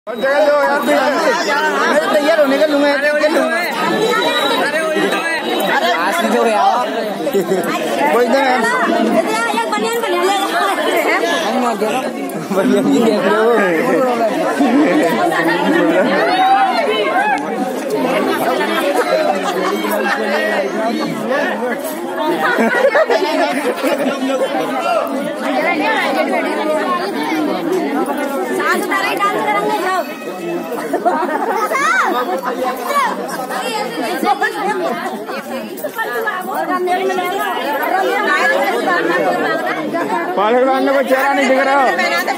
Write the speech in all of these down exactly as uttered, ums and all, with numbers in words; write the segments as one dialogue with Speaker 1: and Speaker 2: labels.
Speaker 1: तैयार होने का लूंगा। अरे आशीष हो गया कोई पलट लाने को चेहरा नहीं दिख रहा हो।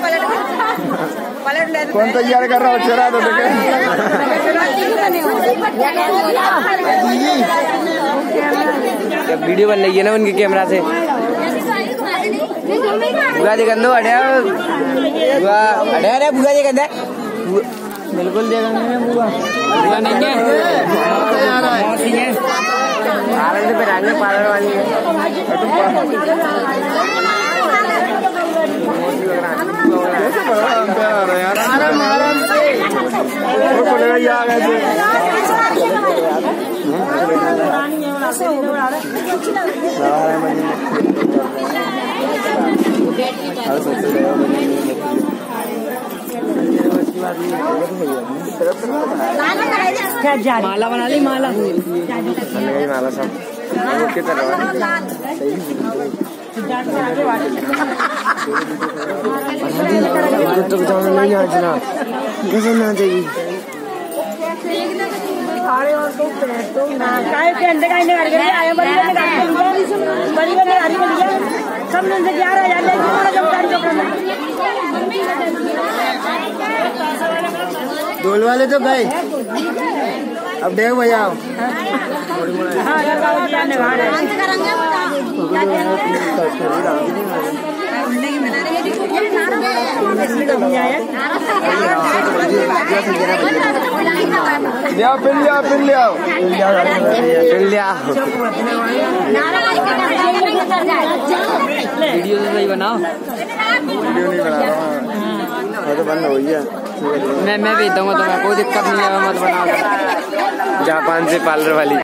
Speaker 1: कौन तैयार कर रहा हो चेहरा तो देखे। वीडियो बन रही है ना उनके कैमरा से। बुआ जी कंधो अड़े बुआ अड़े अरे बुआ जी कंधे बिल्कुल दे देंगे बुआ बुआ नहीं है मौसी है आनंद पे राज में पार्लर वाली है। आराम आराम से आ गए माला बना ली माला माला सब ओके तो नहीं आज ना कैसे ना चाहिए सब ग्यारह हजार ढोल वाले तो गए अब देख भैया लिया पिन लिया पिन लिया पिन लिया वीडियो तो सही बनाओ। वीडियो नहीं बना रहा मैं तो बंद हो गया। मैं मैं भेज दूंगा तुम्हें कोई दिक्कत नहीं है मत बनाओ। जापान से पार्लर वाली।